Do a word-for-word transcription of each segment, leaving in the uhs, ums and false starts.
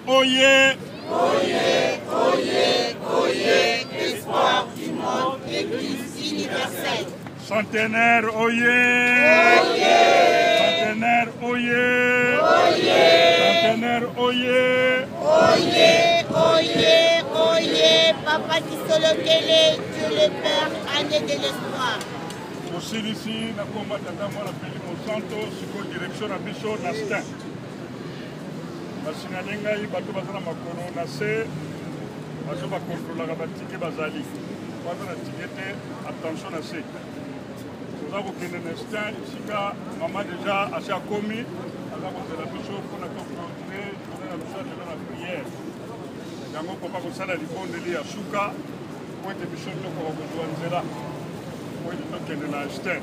oyez. Oyez, oyez, oyez, espoir du monde, Église universelle. Centenaire, oyez. Oyez. Centenaire, oyez. Oyez. Centenaire, oyez. Oyez, oyez, oyez, Papa Kisolokele, Dieu le Père, année de l'espoir. Aussi ici, na komba tata mwana peli mosanto, siko direction na biso na stin. Basinale ngai bato baza na makolo na se, bazo bakontrolaka batike bazali. Baza na tike te, attention na se. Toza kokende na stin, esika mama deja asi akomi, aza kozela biso mpona kokontre, journée na biso atelo na prière. Yango papa kosala libondeli ya suka, po ete biso tokoka kozwa nzela. Oui, donc elle est là, acheté.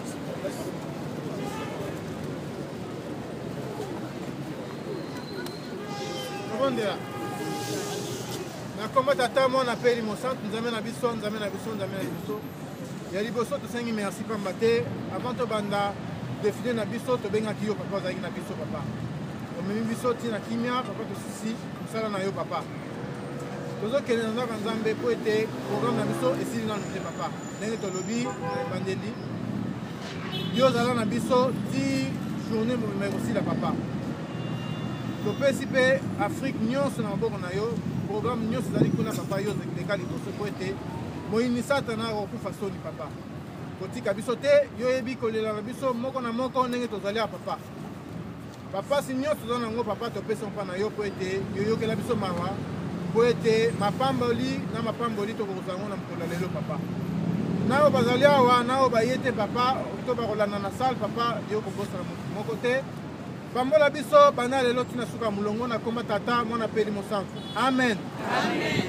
Na komba tata mwana apeli mosantu nzambe na biso nzambe na biso nzambe na biso ya liboso tosengi merci pamba te avant tobanda defile na biso tobengaki yo papa ozalaki na biso papa omemi biso ntina kimia papa tosisi mosala na yo papa tozokende na ndako ya nzambe mpo ete programme na biso esili nanu te papa ndenge tolobi na ebandeli yo ozala na biso ti journée mobima ekosila papa topesi mpe afrique nyonso na maboko na yo programme nyonso ezali kuna papa yo leka liboso mpo ete moyini satana akokufa soni papa kotika biso te yo yebi kolela na biso moko na moko ndenge tozali ya papa bapasi nyonso toza nango papa topesi mpa na yo mpo ete yoyokela biso mawa po ete mapamboli na mapamboli tokozwa yango na mokolo ya lelo papa nao bazali awa nao baye te papa to bakolanda na sale papa yo kobosana motu moko te pambola biso banda lelo ntina suka molongo na komba tata mwana peli mosantu amen, amen.